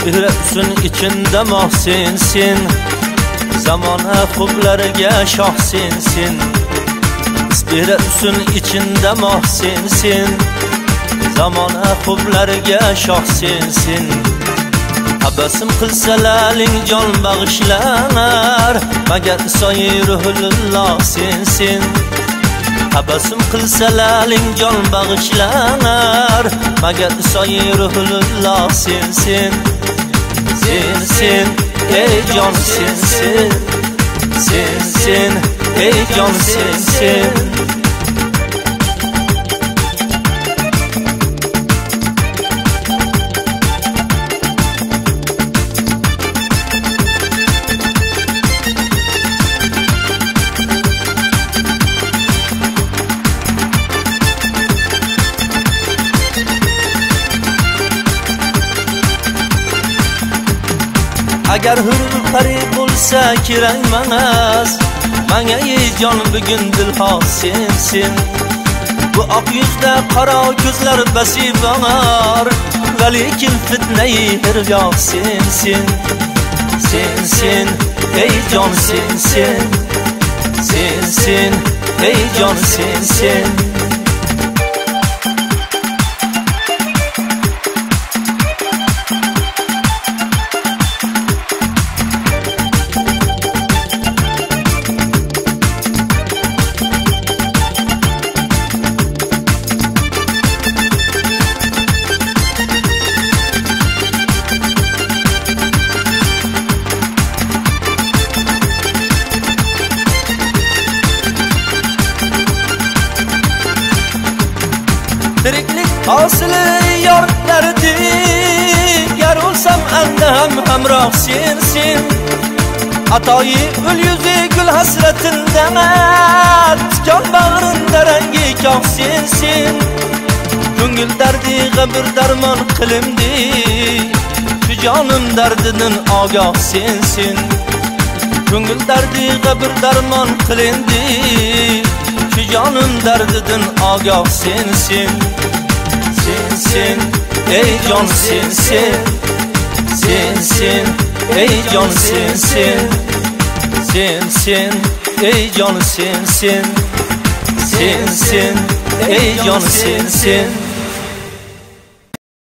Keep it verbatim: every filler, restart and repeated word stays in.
Üsbirsin içinde mahsinsin, zamana hublariga shohsinsin. Üsbirsin içinde mahsinsin, zamana hublariga shohsinsin. Abasim qilsalaring jon bag'ishlar, magar soyi ruhulloh sensin. Abasim qilsalaring jon bag'ishlar, magar soyi ruhulloh sensin. Sensin, ey jon sensin, sensin, ey jon sensin. Agar hurpari bo'lsa kerak manas, manga ey jon bugun dilxoh sensin. Bu oq yuzda qora ko'zlar basibanar, lekin fitnai hirgoh sensin. Sensin, ey jon sensin, sensin, ey jon sensin. Tiriklik hosili yor dardi, gar o'lsam anda ham hamroh sensin. Atoyi ul yuzi gul hasratinda, tikon bag'rinda rangi ko'k sensin. Ko'ngil dardiga bir darmon qilimdi, shu jonim dardidan ogoh sensin. Ko'ngil dardiga bir darmon qilindi, shu jonim dardidan ogoh sensin. Sensin, ey jon sensin, sensin, ey jon sensin. Sensin, ey jon sensin, sensin, ey jon sensin.